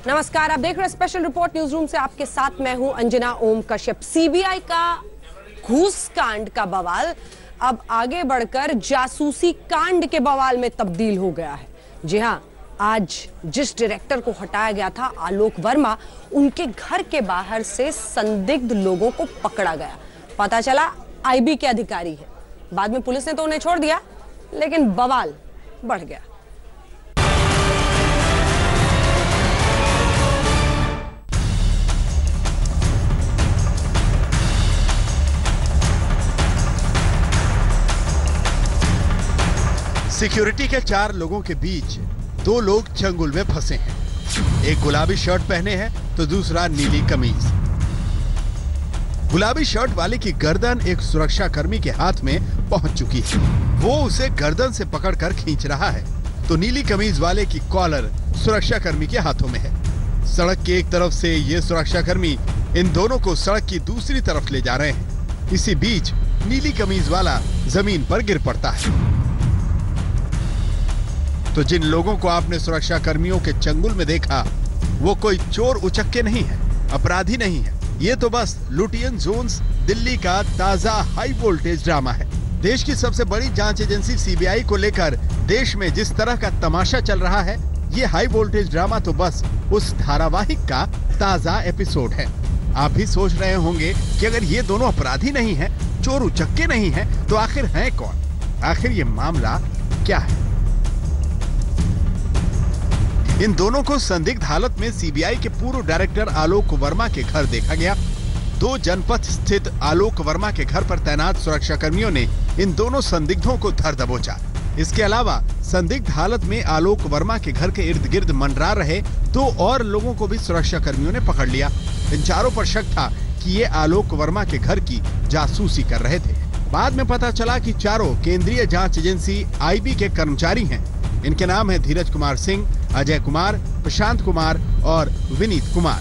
नमस्कार, आप देख रहे हैं स्पेशल रिपोर्ट न्यूज रूम से। आपके साथ मैं हूं अंजना ओम कश्यप। सीबीआई का घूस कांड का बवाल अब आगे बढ़कर जासूसी कांड के बवाल में तब्दील हो गया है। जी हां, आज जिस डायरेक्टर को हटाया गया था आलोक वर्मा, उनके घर के बाहर से संदिग्ध लोगों को पकड़ा गया। पता चला आईबी के अधिकारी है। बाद में पुलिस ने तो उन्हें छोड़ दिया, लेकिन बवाल बढ़ गया। सिक्योरिटी के 4 लोगों के बीच 2 लोग चंगुल में फंसे हैं। एक गुलाबी शर्ट पहने हैं तो दूसरा नीली कमीज। गुलाबी शर्ट वाले की गर्दन एक सुरक्षा कर्मी के हाथ में पहुंच चुकी है। वो उसे गर्दन से पकड़कर खींच रहा है तो नीली कमीज वाले की कॉलर सुरक्षा कर्मी के हाथों में है। सड़क के एक तरफ से ये सुरक्षा कर्मी इन दोनों को सड़क की दूसरी तरफ ले जा रहे हैं। इसी बीच नीली कमीज वाला जमीन पर गिर पड़ता है। तो जिन लोगों को आपने सुरक्षा कर्मियों के चंगुल में देखा, वो कोई चोर उचक्के नहीं है, अपराधी नहीं है। ये तो बस लुटियन जोन्स दिल्ली का ताजा हाई वोल्टेज ड्रामा है। देश की सबसे बड़ी जांच एजेंसी सीबीआई को लेकर देश में जिस तरह का तमाशा चल रहा है, ये हाई वोल्टेज ड्रामा तो बस उस धारावाहिक का ताजा एपिसोड है। आप भी सोच रहे होंगे कि अगर ये दोनों अपराधी नहीं है, चोर उचक्के नहीं है, तो आखिर है कौन? आखिर ये मामला क्या है? इन दोनों को संदिग्ध हालत में सीबीआई के पूर्व डायरेक्टर आलोक वर्मा के घर देखा गया। 2 जनपथ स्थित आलोक वर्मा के घर पर तैनात सुरक्षा कर्मियों ने इन दोनों संदिग्धों को धर दबोचा। इसके अलावा संदिग्ध हालत में आलोक वर्मा के घर के इर्द गिर्द मंडरा रहे 2 और लोगों को भी सुरक्षा कर्मियों ने पकड़ लिया। इन चारों पर शक था कि ये आलोक वर्मा के घर की जासूसी कर रहे थे। बाद में पता चला कि चारों केंद्रीय जांच एजेंसी आईबी के कर्मचारी हैं। इनके नाम है धीरज कुमार सिंह, अजय कुमार, प्रशांत कुमार और विनीत कुमार।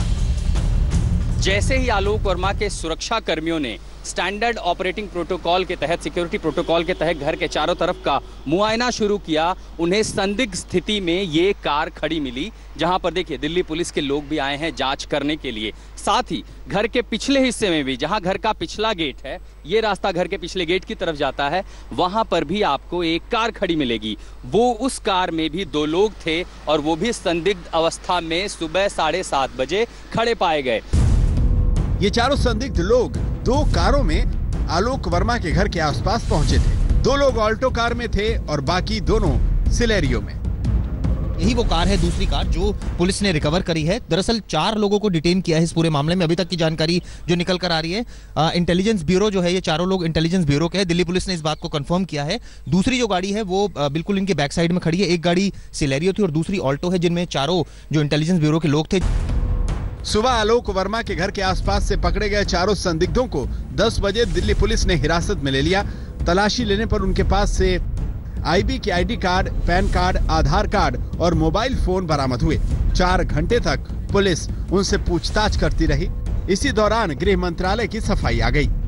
जैसे ही आलोक वर्मा के सुरक्षा कर्मियों ने स्टैंडर्ड ऑपरेटिंग प्रोटोकॉल के तहत, सिक्योरिटी प्रोटोकॉल के तहत घर के चारों तरफ का मुआयना शुरू किया, उन्हें संदिग्ध स्थिति में ये कार खड़ी मिली, जहां पर देखिए दिल्ली पुलिस के लोग भी आए हैं जांच करने के लिए। साथ ही घर के पिछले हिस्से में भी, जहां घर का पिछला गेट है, ये रास्ता घर के पिछले गेट की तरफ जाता है, वहां पर भी आपको एक कार खड़ी मिलेगी। वो उस कार में भी 2 लोग थे और वो भी संदिग्ध अवस्था में सुबह 7:30 बजे खड़े पाए गए। ये चारों संदिग्ध लोग 2 कारों में आलोक वर्मा के घर के आसपास पहुंचे थे। 2 लोग ऑल्टो कार में थे और बाकी दोनों सिलेरियो में। यही वो कार है, दूसरी कार जो पुलिस ने रिकवर करी है। दरअसल 4 लोगों को डिटेन किया है इस पूरे मामले में। अभी तक की जानकारी जो निकल कर आ रही है, इंटेलिजेंस ब्यूरो जो है, ये चारों लोग इंटेलिजेंस ब्यूरो के हैं। दिल्ली पुलिस ने इस बात को कंफर्म किया है। दूसरी जो गाड़ी है वो बिल्कुल इनके बैक साइड में खड़ी है। एक गाड़ी सिलेरियो थी और दूसरी ऑल्टो है, जिनमें चारों जो इंटेलिजेंस ब्यूरो के लोग थे। सुबह आलोक वर्मा के घर के आसपास से पकड़े गए चारों संदिग्धों को 10 बजे दिल्ली पुलिस ने हिरासत में ले लिया। तलाशी लेने पर उनके पास से आईबी के ID card, pan card, Aadhaar card और मोबाइल फोन बरामद हुए। 4 घंटे तक पुलिस उनसे पूछताछ करती रही। इसी दौरान गृह मंत्रालय की सफाई आ गई।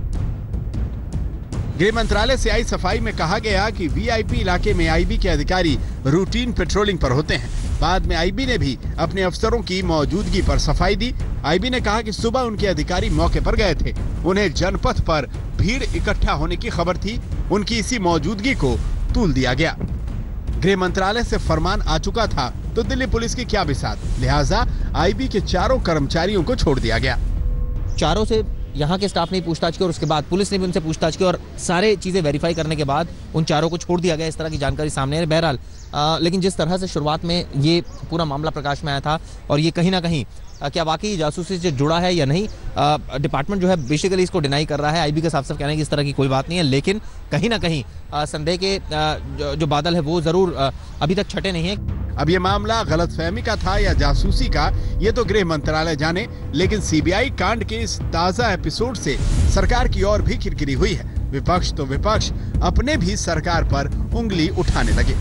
गृह मंत्रालय से आई सफाई में कहा गया कि वीआईपी इलाके में आईबी के अधिकारी रूटीन पेट्रोलिंग पर होते हैं। बाद में आईबी ने भी अपने अफसरों की मौजूदगी पर सफाई दी। आईबी ने कहा कि सुबह उनके अधिकारी मौके पर गए थे। उन्हें जनपथ पर भीड़ इकट्ठा होने की खबर थी। उनकी इसी मौजूदगी को तूल दिया गया। गृह मंत्रालय से फरमान आ चुका था तो दिल्ली पुलिस की क्या बिसात, लिहाजा आईबी के चारों कर्मचारियों को छोड़ दिया गया। चारों से यहाँ के स्टाफ ने पूछताछ की और उसके बाद पुलिस ने भी उनसे पूछताछ की और सारे चीज़ें वेरीफाई करने के बाद उन चारों को छोड़ दिया गया। इस तरह की जानकारी सामने है। बहरहाल लेकिन जिस तरह से शुरुआत में ये पूरा मामला प्रकाश में आया था और ये कहीं ना कहीं क्या वाकई जासूसी से जुड़ा है या नहीं, डिपार्टमेंट जो है बेसिकली इसको डिनाई कर रहा है। आईबी का साफ साफ कहना है कि इस तरह की कोई बात नहीं है, लेकिन कहीं ना कहीं संदेह के जो बादल है वो जरूर अभी तक छटे नहीं है। अब ये मामला गलतफहमी का था या जासूसी का, ये तो गृह मंत्रालय जाने, लेकिन सीबीआई कांड के इस ताजा एपिसोड से सरकार की ओर भी किरकिरी हुई है। विपक्ष तो विपक्ष अपने भी सरकार पर उंगली उठाने लगे।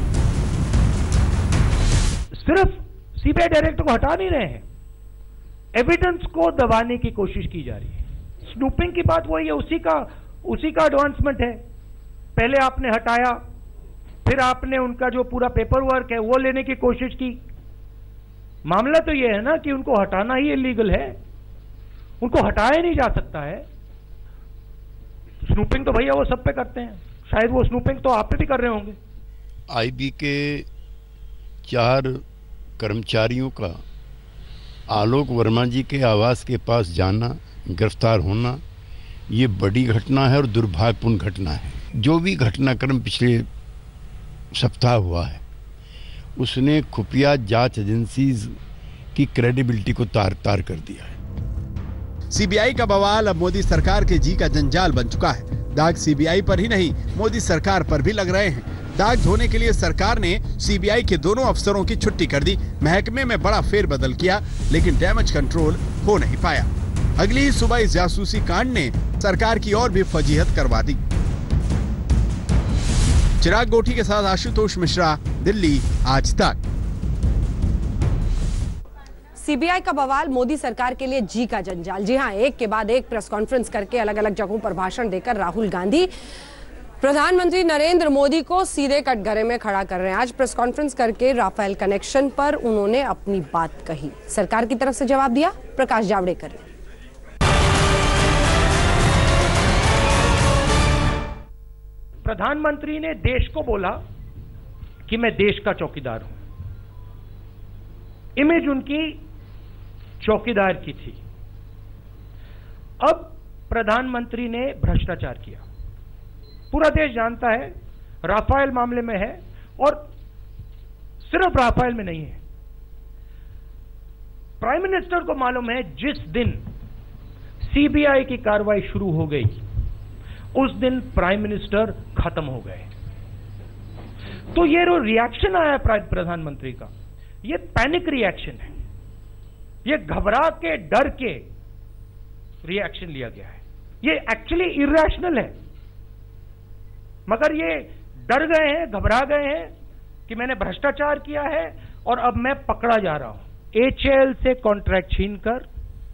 सिर्फ सीबीआई डायरेक्टर को हटा नहीं रहे हैं, एविडेंस को दबाने की कोशिश की जा रही है। स्नूपिंग की बात वही है, उसी का एडवांसमेंट है। पहले आपने हटाया, फिर आपने उनका जो पूरा पेपर वर्क है वो लेने की कोशिश की। मामला तो यह है ना कि उनको हटाना ही इलीगल है, उनको हटाया नहीं जा सकता है। स्नूपिंग तो भैया वो सब पे करते हैं, शायद वो स्नूपिंग तो आप पे भी कर रहे होंगे। आईबी के 4 कर्मचारियों का आलोक वर्मा जी के आवास के पास जाना, गिरफ्तार होना, ये बड़ी घटना है और दुर्भाग्यपूर्ण घटना है। जो भी घटनाक्रम पिछले सप्ताह हुआ है उसने खुफिया जांच एजेंसी की क्रेडिबिलिटी को तार-तार कर दिया है। सीबीआई का बवाल अब मोदी सरकार के जी का जंजाल बन चुका है। दाग सीबीआई पर ही नहीं, मोदी सरकार पर भी लग रहे हैं। दाग धोने के लिए सरकार ने सीबीआई के दोनों अफसरों की छुट्टी कर दी, महकमे में बड़ा फेरबदल किया, लेकिन डैमेज कंट्रोल हो नहीं पाया। अगली ही सुबह इस जासूसी कांड ने सरकार की और भी फजीहत करवा दी। चिराग गोठी के साथ आशुतोष मिश्रा, दिल्ली, आज तक। सीबीआई का बवाल मोदी सरकार के लिए जी का जंजाल। जी हां, एक के बाद एक प्रेस कॉन्फ्रेंस करके अलग अलग जगहों पर भाषण देकर राहुल गांधी प्रधानमंत्री नरेंद्र मोदी को सीधे कटघरे में खड़ा कर रहे हैं। आज प्रेस कॉन्फ्रेंस करके राफेल कनेक्शन पर उन्होंने अपनी बात कही। सरकार की तरफ से जवाब दिया प्रकाश जावड़ेकर ने। प्रधानमंत्री ने देश को बोला कि मैं देश का चौकीदार हूं। इमेज उनकी चौकीदार की थी। अब प्रधानमंत्री ने भ्रष्टाचार किया, पूरा देश जानता है, राफेल मामले में है, और सिर्फ राफेल में नहीं है। प्राइम मिनिस्टर को मालूम है जिस दिन सीबीआई की कार्रवाई शुरू हो गई उस दिन प्राइम मिनिस्टर खत्म हो गए। तो ये जो रिएक्शन आया प्रधानमंत्री का, ये पैनिक रिएक्शन है, ये घबरा के डर के रिएक्शन लिया गया है। ये एक्चुअली इरेशनल है, मगर ये डर गए हैं, घबरा गए हैं कि मैंने भ्रष्टाचार किया है और अब मैं पकड़ा जा रहा हूं। एचएएल से कॉन्ट्रैक्ट छीनकर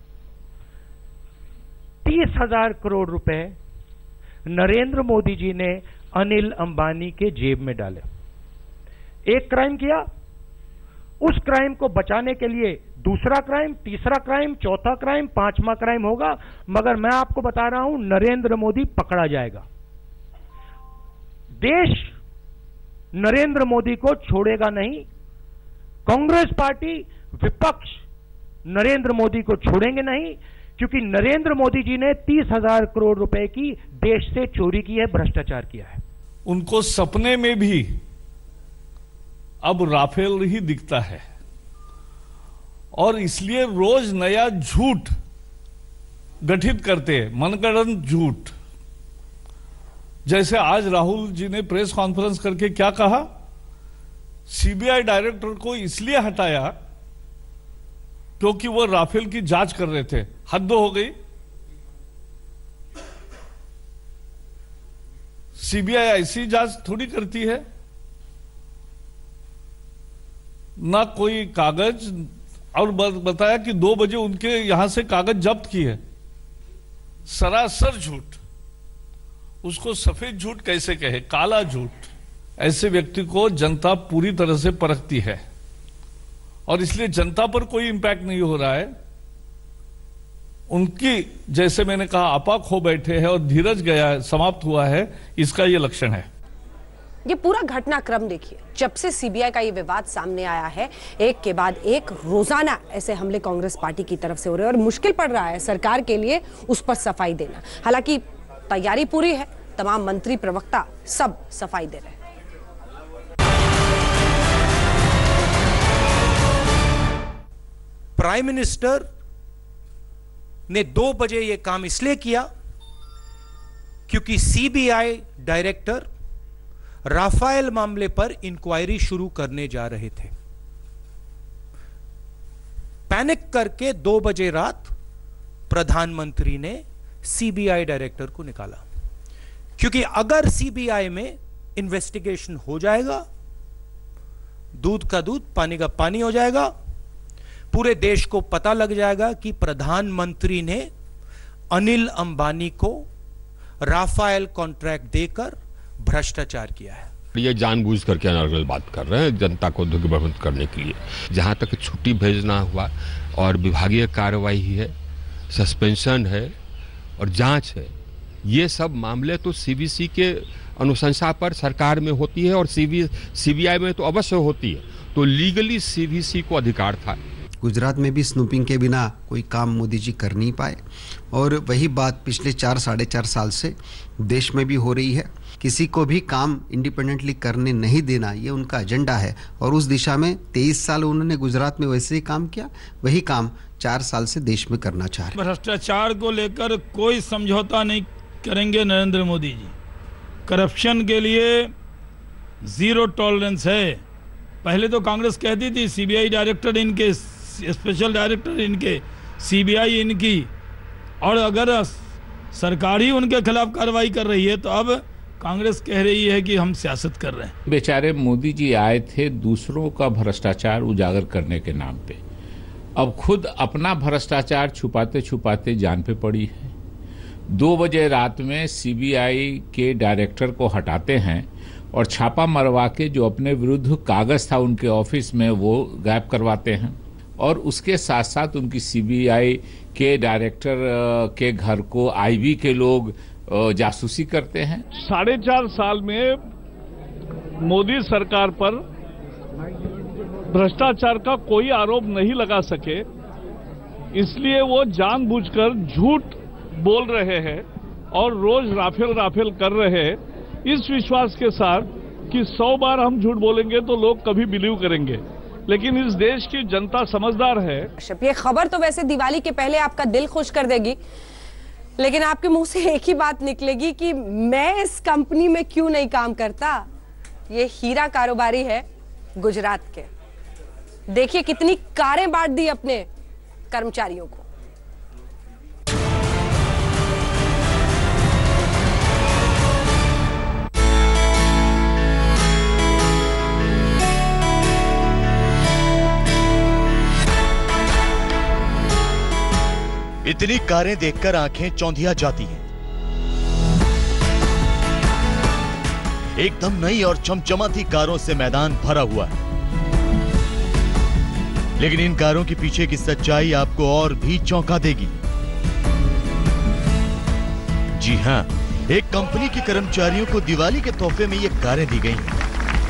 30,000 करोड़ रुपए नरेंद्र मोदी जी ने अनिल अंबानी के जेब में डाले। एक क्राइम किया, उस क्राइम को बचाने के लिए दूसरा क्राइम, तीसरा क्राइम, चौथा क्राइम, पांचवा क्राइम होगा, मगर मैं आपको बता रहा हूं नरेंद्र मोदी पकड़ा जाएगा। देश नरेंद्र मोदी को छोड़ेगा नहीं, कांग्रेस पार्टी, विपक्ष नरेंद्र मोदी को छोड़ेंगे नहीं, क्योंकि नरेंद्र मोदी जी ने 30,000 करोड़ रुपए की देश से चोरी की है, भ्रष्टाचार किया है। उनको सपने में भी अब राफेल ही दिखता है और इसलिए रोज नया झूठ गठित करते हैं, मनगढ़ंत झूठ। जैसे आज राहुल जी ने प्रेस कॉन्फ्रेंस करके क्या कहा, सीबीआई डायरेक्टर को इसलिए हटाया क्योंकि वो राफेल की जांच कर रहे थे। हद हो गई। सीबीआई ऐसी जांच थोड़ी करती है, ना कोई कागज, और बताया कि 2 बजे उनके यहां से कागज जब्त किए। सरासर झूठ। उसको सफेद झूठ कैसे कहे, काला झूठ। ऐसे व्यक्ति को जनता पूरी तरह से परखती है और इसलिए जनता पर कोई इंपैक्ट नहीं हो रहा है। उनकी, जैसे मैंने कहा, आपा खो बैठे हैं और धीरज गया है, समाप्त हुआ है, इसका यह लक्षण है। ये पूरा घटनाक्रम देखिए, जब से सीबीआई का ये विवाद सामने आया है, एक के बाद एक रोजाना ऐसे हमले कांग्रेस पार्टी की तरफ से हो रहे हैं और मुश्किल पड़ रहा है सरकार के लिए उस पर सफाई देना। हालांकि तैयारी पूरी है, तमाम मंत्री, प्रवक्ता सब सफाई दे रहे हैं। प्राइम मिनिस्टर ने 2 बजे यह काम इसलिए किया क्योंकि सीबीआई डायरेक्टर राफेल मामले पर इंक्वायरी शुरू करने जा रहे थे। पैनिक करके 2 बजे रात प्रधानमंत्री ने सीबीआई डायरेक्टर को निकाला, क्योंकि अगर सीबीआई में इन्वेस्टिगेशन हो जाएगा, दूध का दूध, पानी का पानी हो जाएगा। पूरे देश को पता लग जाएगा कि प्रधानमंत्री ने अनिल अंबानी को राफेल कॉन्ट्रैक्ट देकर भ्रष्टाचार किया है। ये जानबूझ करके अनर्गल बात कर रहे हैं जनता को दिग्भ्रमित करने के लिए। जहाँ तक छुट्टी भेजना हुआ और विभागीय कार्रवाई है, सस्पेंशन है और जांच है, ये सब मामले तो सीबीसी के अनुशंसा पर सरकार में होती है और सीबीआई में तो अवश्य होती है। तो लीगली सीबीसी को अधिकार था। गुजरात में भी स्नूपिंग के बिना कोई काम मोदी जी कर नहीं पाए और वही बात पिछले 4-4.5 साल से देश में भी हो रही है। किसी को भी काम इंडिपेंडेंटली करने नहीं देना, ये उनका एजेंडा है और उस दिशा में 23 साल उन्होंने गुजरात में वैसे ही काम किया, वही काम 4 साल से देश में करना चाह रहे हैं। भ्रष्टाचार को लेकर कोई समझौता नहीं करेंगे नरेंद्र मोदी जी। करप्शन के लिए जीरो टॉलरेंस है। पहले तो कांग्रेस कहती थी सीबीआई डायरेक्टर इनके, स्पेशल डायरेक्टर इनके, सीबीआई इनकी, और अगर सरकार ही उनके खिलाफ कार्रवाई कर रही है तो अब कांग्रेस कह रही है कि हम सियासत कर रहे हैं। बेचारे मोदी जी आए थे दूसरों का भ्रष्टाचार उजागर करने के नाम पे, अब खुद अपना भ्रष्टाचार छुपाते छुपाते जान पे पड़ी है। 2 बजे रात में सीबीआई के डायरेक्टर को हटाते हैं और छापा मरवा के जो अपने विरुद्ध कागज था उनके ऑफिस में वो गायब करवाते हैं और उसके साथ साथ उनकी सीबीआई के डायरेक्टर के घर को आईबी के लोग जासूसी करते हैं। 4.5 साल में मोदी सरकार पर भ्रष्टाचार का कोई आरोप नहीं लगा सके, इसलिए वो जानबूझकर झूठ बोल रहे हैं और रोज राफेल कर रहे हैं, इस विश्वास के साथ कि 100 बार हम झूठ बोलेंगे तो लोग कभी बिलीव करेंगे। लेकिन इस देश की जनता समझदार है। ये खबर तो वैसे दिवाली के पहले आपका दिल खुश कर देगी, लेकिन आपके मुंह से एक ही बात निकलेगी कि मैं इस कंपनी में क्यों नहीं काम करता। ये हीरा कारोबारी है गुजरात के। देखिए कितनी कारें बांट दी अपने कर्मचारियों को। इतनी कारें देखकर आंखें चौंधिया जाती हैं। एकदम नई और चमचमाती कारों से मैदान भरा हुआ है, लेकिन इन कारों के पीछे की सच्चाई आपको और भी चौंका देगी। जी हां, एक कंपनी के कर्मचारियों को दिवाली के तोहफे में ये कारें दी गई हैं।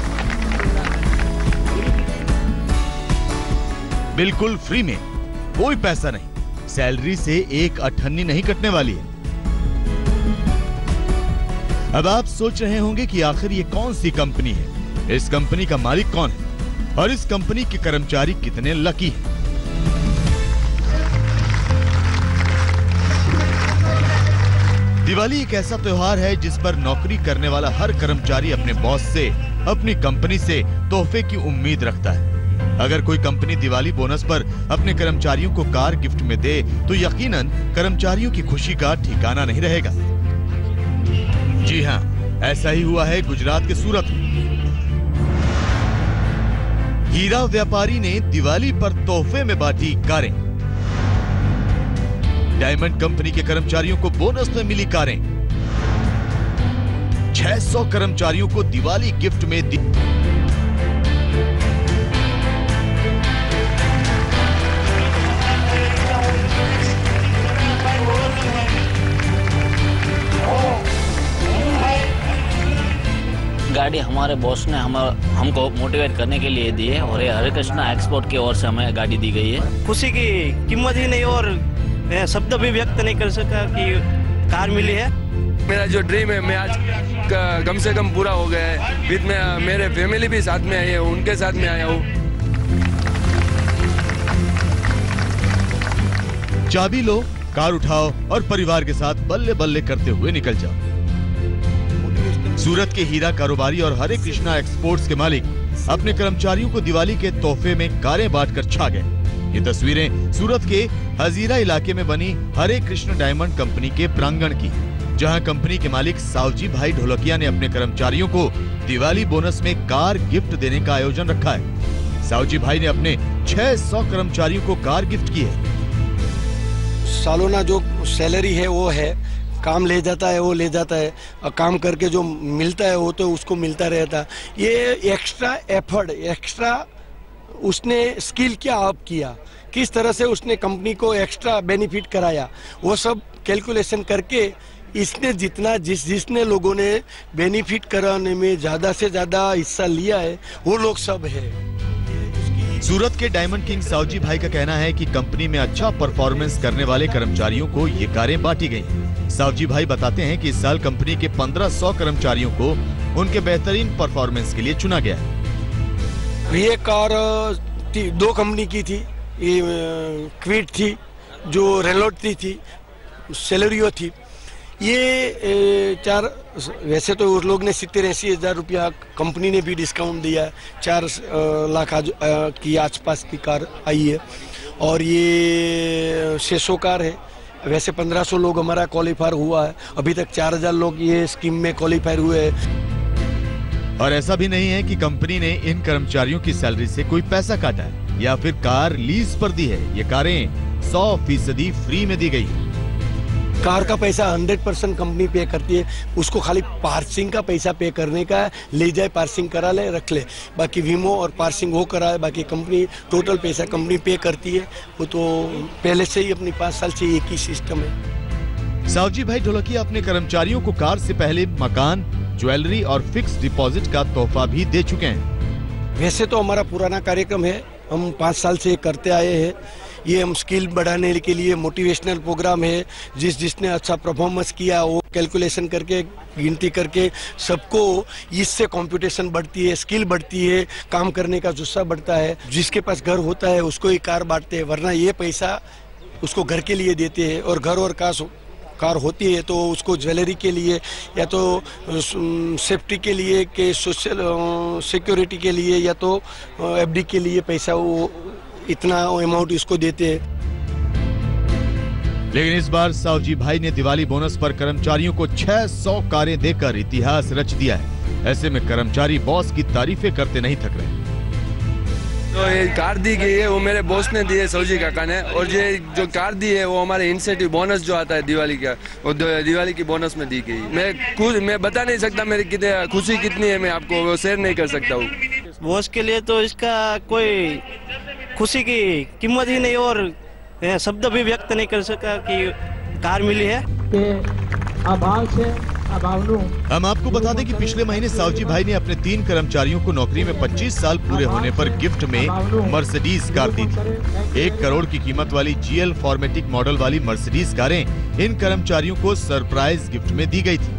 बिल्कुल फ्री में, कोई पैसा नहीं, सैलरी से एक अठन्नी नहीं कटने वाली है। अब आप सोच रहे होंगे कि आखिर ये कौन सी कंपनी है, इस कंपनी का मालिक कौन है और इस कंपनी के कर्मचारी कितने लकी हैं। दिवाली एक ऐसा त्योहार है जिस पर नौकरी करने वाला हर कर्मचारी अपने बॉस से, अपनी कंपनी से तोहफे की उम्मीद रखता है। अगर कोई कंपनी दिवाली बोनस पर अपने कर्मचारियों को कार गिफ्ट में दे तो यकीनन कर्मचारियों की खुशी का ठिकाना नहीं रहेगा। जी हां, ऐसा ही हुआ है गुजरात के सूरत में। हीरा व्यापारी ने दिवाली पर तोहफे में बांटी कारें। डायमंड कंपनी के कर्मचारियों को बोनस में मिली कारें। 600 कर्मचारियों को दिवाली गिफ्ट में दी। गाड़ी हमारे बॉस ने हमको मोटिवेट करने के लिए दी है और ये हरे कृष्णा एक्सपोर्ट की ओर से हमें गाड़ी दी गई है। खुशी की कीमत ही नहीं और शब्द भी व्यक्त नहीं कर सका कि कार मिली है। मेरा जो ड्रीम है मैं आज कम से कम पूरा हो गया है। विद में मेरे फैमिली भी साथ में आई है, उनके साथ में आया हूँ। चाबी लो, कार उठाओ और परिवार के साथ बल्ले बल्ले करते हुए निकल जाओ। सूरत के हीरा कारोबारी और हरे कृष्णा एक्सपोर्ट्स के मालिक अपने कर्मचारियों को दिवाली के तोहफे में कारें बांटकर छा गए। ये तस्वीरें सूरत के हजीरा इलाके में बनी हरे कृष्ण डायमंड कंपनी के प्रांगण की, जहां कंपनी के मालिक सावजी भाई ढोलकिया ने अपने कर्मचारियों को दिवाली बोनस में कार गिफ्ट देने का आयोजन रखा है। सावजी भाई ने अपने 600 कर्मचारियों को कार गिफ्ट की है। सालाना जो सैलरी है वो है काम ले जाता है वो ले जाता है, और काम करके जो मिलता है वो तो उसको मिलता रहता। ये एक्स्ट्रा एफर्ट, एक्स्ट्रा उसने स्किल क्या अप किया, किस तरह से उसने कंपनी को एक्स्ट्रा बेनिफिट कराया, वो सब कैलकुलेशन करके इसने जितना जिसने लोगों ने बेनिफिट कराने में ज़्यादा से ज़्यादा हिस्सा लिया है वो लोग सब है। सूरत के डायमंड किंग सावजी भाई का कहना है कि कंपनी में अच्छा परफॉर्मेंस करने वाले कर्मचारियों को ये कारें बांटी गई। सावजी भाई बताते हैं कि इस साल कंपनी के 1500 कर्मचारियों को उनके बेहतरीन परफॉर्मेंस के लिए चुना गया है। ये कार 2 कंपनी की थी, ये क्विड थी, जो रेनॉल्ट थी, सेलेरियो थी। ये 4, वैसे तो उस लोग ने 70-80 हज़ार रुपया, कंपनी ने भी डिस्काउंट दिया है, 4 लाख की आसपास की कार आई है। और ये 600 कार है। वैसे 1500 लोग हमारा क्वालिफायर हुआ है, अभी तक 4000 लोग ये स्कीम में क्वालिफायर हुए हैं। और ऐसा भी नहीं है कि कंपनी ने इन कर्मचारियों की सैलरी से कोई पैसा काटा है या फिर कार लीज पर दी है। ये कारें 100% फ्री में दी गई है। कार का पैसा 100% कंपनी पे करती है, उसको खाली पार्सिंग का पैसा पे करने का है, ले जाए पार्सिंग करा ले रख ले, बाकी वीमो और पार्सिंग वो करा है, बाकी कंपनी टोटल पैसा कंपनी पे करती है। वो तो पहले से ही अपनी 5 साल से एक ही सिस्टम है। सावजी भाई ढोलकिया अपने कर्मचारियों को कार से पहले मकान, ज्वेलरी और फिक्स डिपॉजिट का तोहफा भी दे चुके हैं। वैसे तो हमारा पुराना कार्यक्रम है, हम 5 साल से करते आए हैं। ये हम स्किल बढ़ाने के लिए मोटिवेशनल प्रोग्राम है। जिसने अच्छा परफॉर्मेंस किया वो कैलकुलेशन करके, गिनती करके सबको, इससे कंपटीशन बढ़ती है, स्किल बढ़ती है, काम करने का जुस्सा बढ़ता है। जिसके पास घर होता है उसको ही कार बांटते हैं, वरना ये पैसा उसको घर के लिए देते हैं। और घर और कार होती है तो उसको ज्वेलरी के लिए या तो सेफ्टी के लिए, के सोशल सिक्योरिटी के लिए या तो एफडी के लिए पैसा वो इतना अमाउंट इसको देते हैं। लेकिन इस बार सावजी भाई ने दिवाली बोनस पर कर्मचारियों को 600 कारें देकर इतिहास रच दिया है। ऐसे में कर्मचारी बॉस की तारीफें करते नहीं थक रहे। तो ये कार दी गई है वो मेरे बॉस ने दी है, सौजी काका ने, और ये जो कार दी है वो हमारे इंसेंटिव बोनस जो आता है दिवाली का, वो दिवाली की बोनस में दी गई। मैं बता नहीं सकता मेरी खुशी कितनी है, मैं आपको वो शेयर नहीं कर सकता हूँ। बॉस के लिए तो इसका कोई खुशी की कीमत ही नहीं और शब्द भी व्यक्त नहीं कर सका कि कार मिली है। हम आपको बता दें कि पिछले महीने सावजी भाई ने अपने 3 कर्मचारियों को नौकरी में 25 साल पूरे होने पर गिफ्ट में मर्सिडीज कार दी थी। 1 करोड़ की कीमत वाली GL फॉर्मेटिक मॉडल वाली मर्सिडीज कारें इन कर्मचारियों को सरप्राइज गिफ्ट में दी गई थी।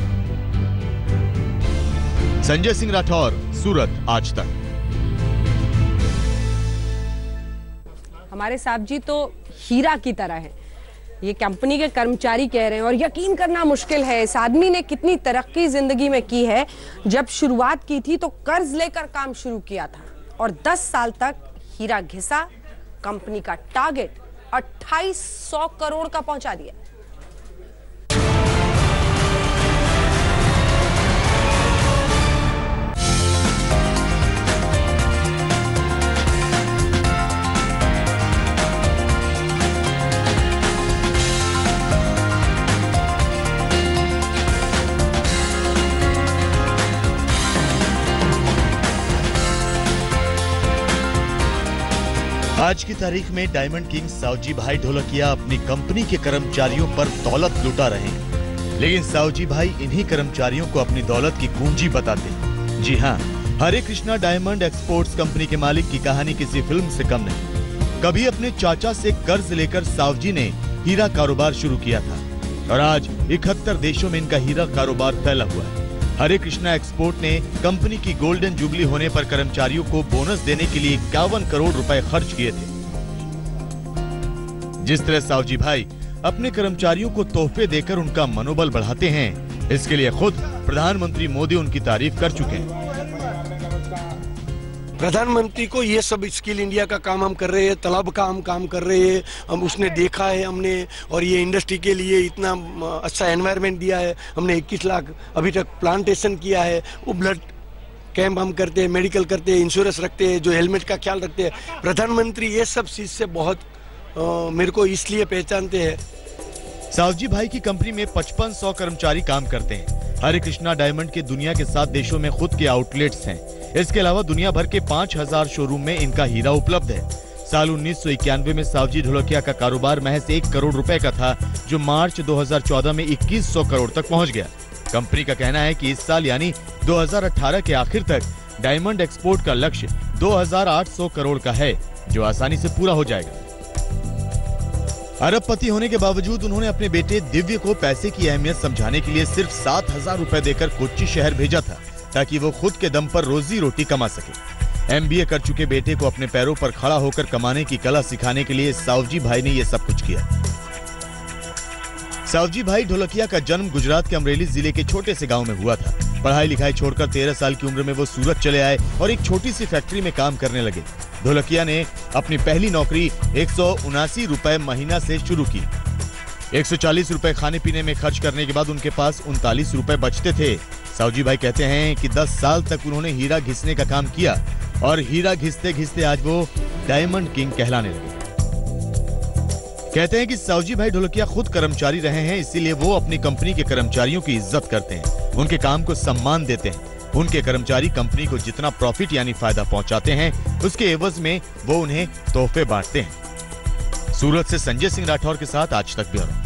संजय सिंह राठौर, सूरत, आज तक। हमारे साहब जी तो हीरा की तरह है, ये कंपनी के कर्मचारी कह रहे हैं। और यकीन करना मुश्किल है इस आदमी ने कितनी तरक्की जिंदगी में की है। जब शुरुआत की थी तो कर्ज लेकर काम शुरू किया था और 10 साल तक हीरा घिसा, कंपनी का टारगेट 2800 करोड़ का पहुंचा दिया। आज की तारीख में डायमंड किंग सावजी भाई ढोलकिया अपनी कंपनी के कर्मचारियों पर दौलत लुटा रहे हैं, लेकिन सावजी भाई इन्हीं कर्मचारियों को अपनी दौलत की कुंजी बताते हैं। जी हाँ, Hare Krishna diamond exports company के मालिक की कहानी किसी फिल्म से कम नहीं। कभी अपने चाचा से कर्ज लेकर सावजी ने हीरा कारोबार शुरू किया था और आज 71 देशों में इनका हीरा कारोबार फैला हुआ है। हरे कृष्णा एक्सपोर्ट ने कंपनी की गोल्डन जुबली होने पर कर्मचारियों को बोनस देने के लिए 51 करोड़ रुपए खर्च किए थे। जिस तरह सावजी भाई अपने कर्मचारियों को तोहफे देकर उनका मनोबल बढ़ाते हैं, इसके लिए खुद प्रधानमंत्री मोदी उनकी तारीफ कर चुके हैं। प्रधानमंत्री को ये सब स्किल इंडिया का काम हम कर रहे हैं, तालाब का हम काम कर रहे हैं, हम उसने देखा है हमने, और ये इंडस्ट्री के लिए इतना अच्छा एनवायरनमेंट दिया है। हमने 21 लाख अभी तक प्लांटेशन किया है, वो ब्लड कैंप हम करते हैं, मेडिकल करते हैं, इंश्योरेंस रखते हैं, जो हेलमेट का ख्याल रखते हैं। प्रधानमंत्री ये सब चीज़ से बहुत मेरे को इसलिए पहचानते हैं। सावजी भाई की कंपनी में 5500 कर्मचारी काम करते हैं। हरे कृष्णा डायमंड के दुनिया के 7 देशों में खुद के आउटलेट्स हैं। इसके अलावा दुनिया भर के 5000 शोरूम में इनका हीरा उपलब्ध है। साल 1991 में सावजी ढोलकिया का कारोबार महज 1 करोड़ रुपए का था, जो मार्च 2014 में 2100 करोड़ तक पहुंच गया। कंपनी का कहना है कि इस साल यानी 2018 के आखिर तक डायमंड एक्सपोर्ट का लक्ष्य 2800 करोड़ का है, जो आसानी से पूरा हो जाएगा। अरबपति होने के बावजूद उन्होंने अपने बेटे दिव्य को पैसे की अहमियत समझाने के लिए सिर्फ 7000 रुपए देकर कोच्चि शहर भेजा था, ताकि वो खुद के दम पर रोजी रोटी कमा सके। MBA कर चुके बेटे को अपने पैरों पर खड़ा होकर कमाने की कला सिखाने के लिए सावजी भाई ने ये सब कुछ किया। सावजी भाई ढोलकिया का जन्म गुजरात के अमरेली जिले के छोटे से गांव में हुआ था। पढ़ाई लिखाई छोड़कर 13 साल की उम्र में वो सूरत चले आए और एक छोटी सी फैक्ट्री में काम करने लगे। ढोलकिया ने अपनी पहली नौकरी 179 रुपए महीना से शुरू की। 140 रुपए खाने पीने में खर्च करने के बाद उनके पास 39 रुपए बचते थे। सावजी भाई कहते हैं कि 10 साल तक उन्होंने हीरा घिसने का काम किया और हीरा घिसते घिसते आज वो डायमंड किंग कहलाने लगे। कहते हैं कि सावजी भाई ढोलकिया खुद कर्मचारी रहे हैं, इसीलिए वो अपनी कंपनी के कर्मचारियों की इज्जत करते हैं, उनके काम को सम्मान देते हैं। उनके कर्मचारी कंपनी को जितना प्रॉफिट यानी फायदा पहुंचाते हैं, उसके एवज में वो उन्हें तोहफे बांटते हैं। सूरत से संजय सिंह राठौर के साथ आज तक ब्यूरो।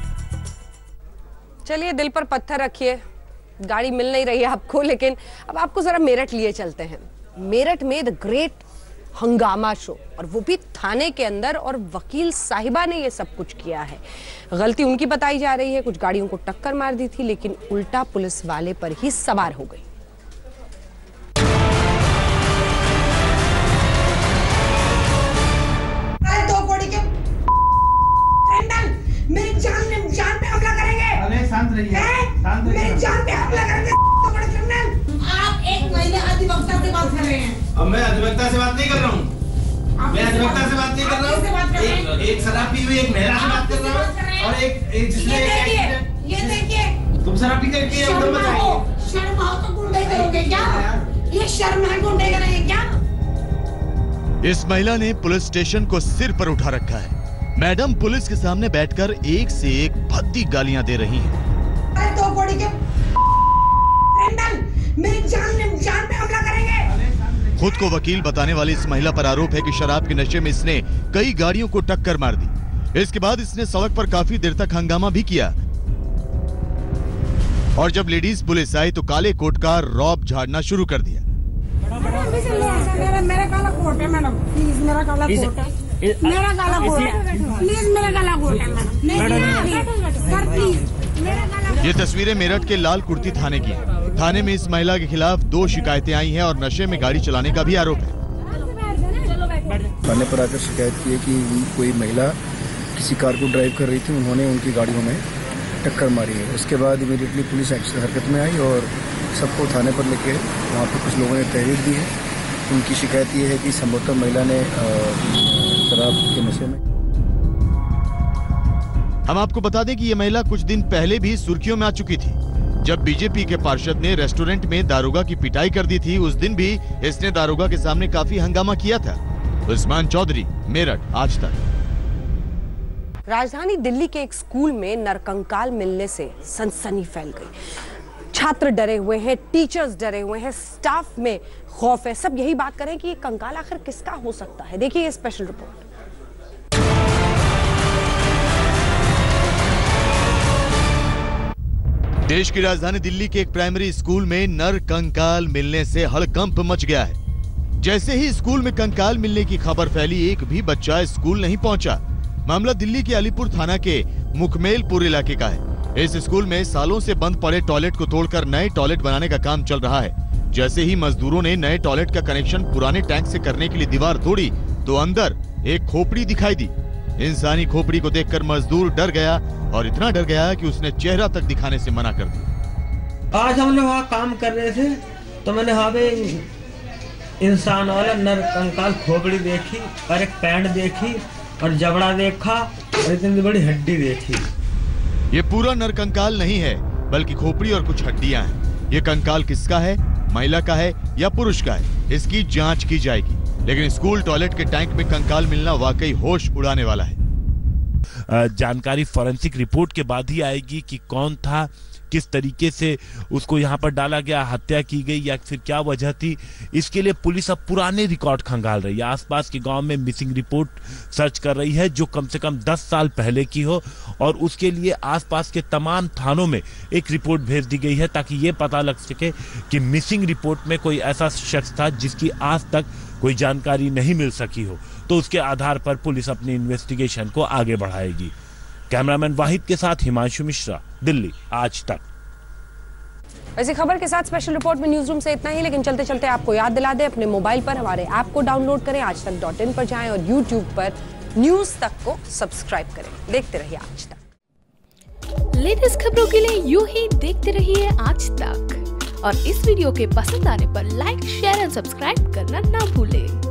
चलिए, दिल पर पत्थर रखिए, गाड़ी मिल नहीं रही है आपको, लेकिन अब आपको जरा मेरठ लिए चलते हैं। मेरठ में द ग्रेट हंगामा शो, और वो भी थाने के अंदर, और वकील साहिबा ने ये सब कुछ किया है। गलती उनकी बताई जा रही है, कुछ गाड़ियों को टक्कर मार दी थी, लेकिन उल्टा पुलिस वाले पर ही सवार हो गई। मेरी जान पे हमला करेंगे। अरे शांत रहिए, शांत रहिए। मेरी जान पे हमला करेंगे तो बड़े क्रिमिनल। आप एक महीने अधिवक्ता से बात कर रहे हैं। अब मैं अधिवक्ता से बात नहीं कर रहा हूँ। मैं अधिवक्ता से बात नहीं कर रहा हूँ। एक शराब पी हुई एक महिला से बात कर रहा हूँ, और एक जिसने ये देखिए तुम शराब पी कर के शर्म आओ तो गुंडे करोगे क्या? ये शर्म है, गुंडे करेंगे क्या? इस महिला ने पुलिस स्टेशन को सिर पर उठा रखा है। मैडम पुलिस के सामने बैठकर एक से एक भद्दी गालियां दे रही हैं। तो बॉडी के मेरी जान पे हमला करेंगे। खुद को वकील बताने वाली इस महिला पर आरोप है कि शराब के नशे में इसने कई गाड़ियों को टक्कर मार दी। इसके बाद इसने सड़क पर काफी देर तक हंगामा भी किया, और जब लेडीज पुलिस आई तो काले कोट का रौब झाड़ना शुरू कर दिया। मेरा काला कोट है मैडम, प्लीज मेरा काला कोट है, मेरा काला कोट है, प्लीज मेरा काला कोट है मैडम, सर प्लीज मेरा काला। ये तस्वीरें मेरठ के लाल कुर्ती थाने की हैं। थाने में इस महिला के खिलाफ 2 शिकायतें आई हैं और नशे में गाड़ी चलाने का भी आरोप है। थाने पर आकर शिकायत की है कि कोई महिला किसी कार को ड्राइव कर रही थी, उन्होंने उनकी गाड़ियों में टक्कर मारी है। उसके बाद इमीडिएटली पुलिस हरकत में आई और सबको थाने पर लेके वहाँ पर कुछ लोगों ने तहरीर दी है। उनकी शिकायत ये है कि संभवतः महिला ने शराब के नशे में। हम आपको बता दें कि ये महिला कुछ दिन पहले भी सुर्खियों में आ चुकी थी, जब बीजेपी के पार्षद ने रेस्टोरेंट में दारोगा की पिटाई कर दी थी। उस दिन भी इसने दारोगा के सामने काफी हंगामा किया था। उस्मान चौधरी, मेरठ, आज तक। राजधानी दिल्ली के एक स्कूल में नरकंकाल मिलने से सनसनी फैल गई। छात्र डरे हुए हैं, टीचर्स डरे हुए हैं, स्टाफ में खौफ है। सब यही बात करें कि ये कंकाल आखिर किसका हो सकता है। देखिए ये स्पेशल रिपोर्ट। देश की राजधानी दिल्ली के एक प्राइमरी स्कूल में नर कंकाल मिलने से हड़कंप मच गया है। जैसे ही स्कूल में कंकाल मिलने की खबर फैली, एक भी बच्चा स्कूल नहीं पहुंचा। मामला दिल्ली के अलीपुर थाना के मुखमेलपुर इलाके का है। इस स्कूल में सालों से बंद पड़े टॉयलेट को तोड़कर नए टॉयलेट बनाने का काम चल रहा है। जैसे ही मजदूरों ने नए टॉयलेट का कनेक्शन पुराने टैंक से करने के लिए दीवार तोड़ी, तो अंदर एक खोपड़ी दिखाई दी। इंसानी खोपड़ी को देखकर मजदूर डर गया, और इतना डर गया कि उसने चेहरा तक दिखाने से मना कर दिया। आज हम लोग वहाँ काम कर रहे थे, तो मैंने वहाँ पे इंसान वाला नर कंकाल खोपड़ी देखी, और एक पैंट देखी, और जबड़ा देखा, और इतनी बड़ी हड्डी देखी। ये पूरा नर कंकाल नहीं है, बल्कि खोपड़ी और कुछ हड्डियां हैं। ये कंकाल किसका है, महिला का है या पुरुष का है, इसकी जांच की जाएगी। लेकिन स्कूल टॉयलेट के टैंक में कंकाल मिलना वाकई होश उड़ाने वाला है। जानकारी फॉरेंसिक रिपोर्ट के बाद ही आएगी कि कौन था, किस तरीके से उसको यहाँ पर डाला गया, हत्या की गई या फिर क्या वजह थी। इसके लिए पुलिस अब पुराने रिकॉर्ड खंगाल रही है। आसपास के गांव में मिसिंग रिपोर्ट सर्च कर रही है जो कम से कम 10 साल पहले की हो, और उसके लिए आसपास के तमाम थानों में एक रिपोर्ट भेज दी गई है ताकि ये पता लग सके कि मिसिंग रिपोर्ट में कोई ऐसा शख्स था जिसकी आज तक कोई जानकारी नहीं मिल सकी हो, तो उसके आधार पर पुलिस अपनी इन्वेस्टिगेशन को आगे बढ़ाएगी। कैमरामैन वाहिद के साथ हिमांशु मिश्रा, दिल्ली आज तक। ऐसी खबर के साथ स्पेशल रिपोर्ट में न्यूज रूम से इतना ही, लेकिन चलते चलते आपको याद दिला दें, अपने मोबाइल पर हमारे ऐप को डाउनलोड करें, आजतक.in पर जाएं और YouTube पर न्यूज तक को सब्सक्राइब करें। देखते रहिए आज तक। लेटेस्ट खबरों के लिए यूं ही देखते रहिए आज तक, और इस वीडियो के पसंद आने पर लाइक, शेयर और सब्सक्राइब करना ना भूलें।